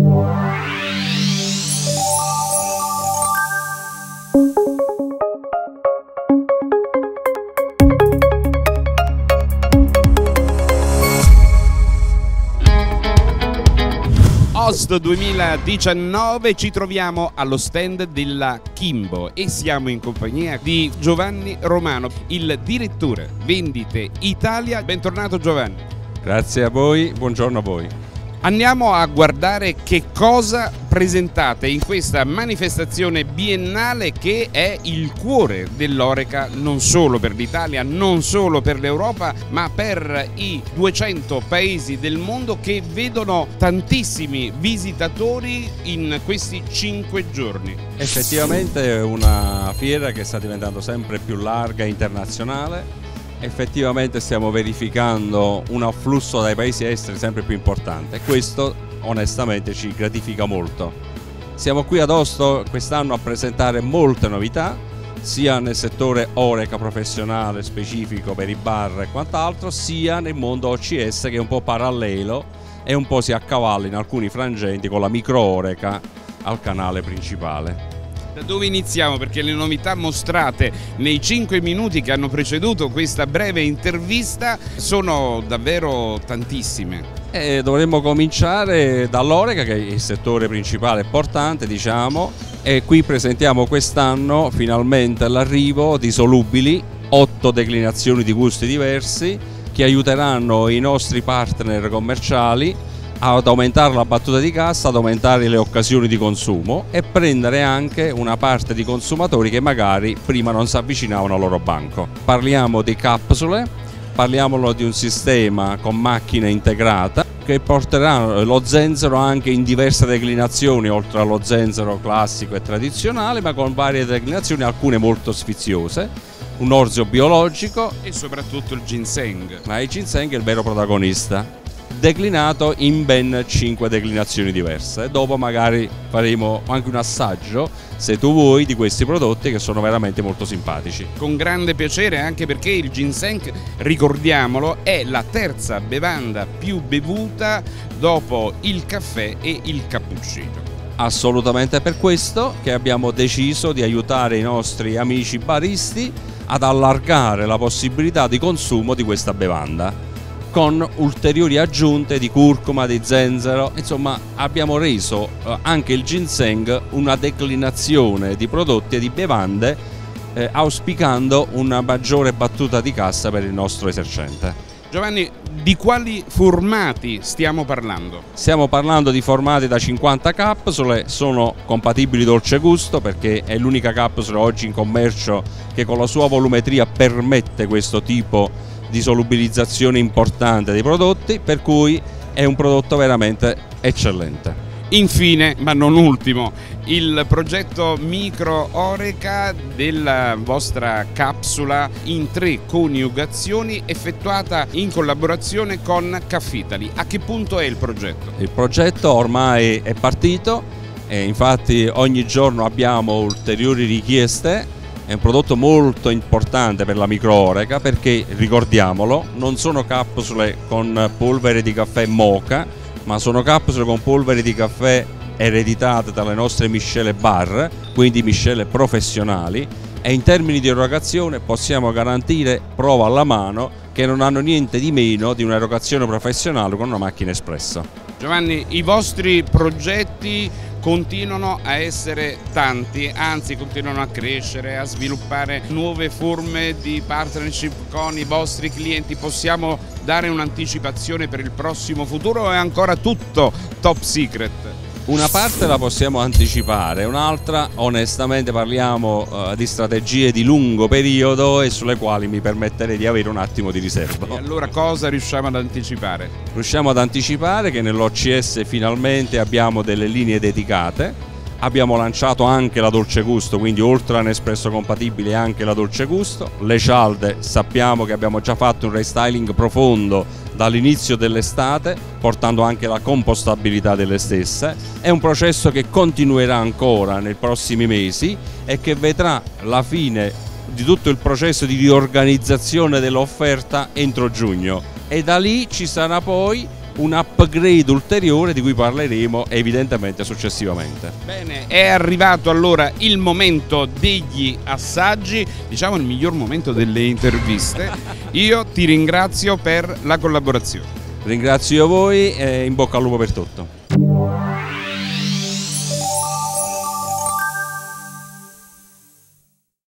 Host 2019 ci troviamo allo stand della Kimbo e siamo in compagnia di Giovanni Romano, il direttore vendite Italia. Bentornato Giovanni. Grazie a voi, buongiorno a voi. Andiamo a guardare che cosa presentate in questa manifestazione biennale che è il cuore dell'Horeca, non solo per l'Italia, non solo per l'Europa, ma per i 200 paesi del mondo che vedono tantissimi visitatori in questi 5 giorni. Effettivamente è una fiera che sta diventando sempre più larga e internazionale. Effettivamente stiamo verificando un afflusso dai paesi esteri sempre più importante e questo onestamente ci gratifica molto. Siamo qui ad Oslo quest'anno a presentare molte novità, sia nel settore Horeca professionale specifico per i bar e quant'altro, sia nel mondo OCS che è un po' parallelo e un po' si accavalla in alcuni frangenti con la micro Horeca al canale principale. Da dove iniziamo? Perché le novità mostrate nei 5 minuti che hanno preceduto questa breve intervista sono davvero tantissime. Dovremmo cominciare dall'Horeca, che è il settore principale importante, diciamo, e qui presentiamo quest'anno finalmente l'arrivo di solubili, 8 declinazioni di gusti diversi che aiuteranno i nostri partner commerciali ad aumentare la battuta di cassa, ad aumentare le occasioni di consumo e prendere anche una parte di consumatori che magari prima non si avvicinavano al loro banco. Parliamo di capsule, parliamo di un sistema con macchina integrata che porterà lo zenzero anche in diverse declinazioni, oltre allo zenzero classico e tradizionale, ma con varie declinazioni, alcune molto sfiziose. Un orzo biologico e soprattutto il ginseng. Ma il ginseng è il vero protagonista, declinato in ben 5 declinazioni diverse. Dopo magari faremo anche un assaggio, se tu vuoi, di questi prodotti che sono veramente molto simpatici. Con grande piacere, anche perché il ginseng, ricordiamolo, è la terza bevanda più bevuta dopo il caffè e il cappuccino. Assolutamente, per questo che abbiamo deciso di aiutare i nostri amici baristi ad allargare la possibilità di consumo di questa bevanda con ulteriori aggiunte di curcuma, di zenzero. Insomma, abbiamo reso anche il ginseng una declinazione di prodotti e di bevande, auspicando una maggiore battuta di cassa per il nostro esercente. Giovanni, di quali formati stiamo parlando? Stiamo parlando di formati da 50 capsule, sono compatibili dolce gusto perché è l'unica capsula oggi in commercio che con la sua volumetria permette questo tipo di solubilizzazione importante dei prodotti, per cui è un prodotto veramente eccellente. Infine, ma non ultimo, il progetto Micro Horeca della vostra capsula in 3 coniugazioni effettuata in collaborazione con Caffitali. A che punto è il progetto? Il progetto ormai è partito e infatti ogni giorno abbiamo ulteriori richieste. È un prodotto molto importante per la micro Horeca perché, ricordiamolo, non sono capsule con polvere di caffè moka, ma sono capsule con polvere di caffè ereditate dalle nostre miscele bar, quindi miscele professionali, e in termini di erogazione possiamo garantire, prova alla mano, che non hanno niente di meno di un'erogazione professionale con una macchina espresso. Giovanni, i vostri progetti continuano a essere tanti, anzi continuano a crescere, a sviluppare nuove forme di partnership con i vostri clienti. Possiamo dare un'anticipazione per il prossimo futuro o è ancora tutto top secret? Una parte la possiamo anticipare, un'altra onestamente parliamo di strategie di lungo periodo e sulle quali mi permetterei di avere un attimo di riserva. E allora cosa riusciamo ad anticipare? Riusciamo ad anticipare che nell'OCS finalmente abbiamo delle linee dedicate. Abbiamo lanciato anche la dolce gusto, quindi oltre a Nespresso compatibile anche la dolce gusto. Le cialde sappiamo che abbiamo già fatto un restyling profondo dall'inizio dell'estate, portando anche la compostabilità delle stesse. È un processo che continuerà ancora nei prossimi mesi e che vedrà la fine di tutto il processo di riorganizzazione dell'offerta entro giugno, e da lì ci sarà poi un upgrade ulteriore di cui parleremo evidentemente successivamente. Bene, è arrivato allora il momento degli assaggi, diciamo il miglior momento delle interviste. Io ti ringrazio per la collaborazione. Ringrazio voi e in bocca al lupo per tutto.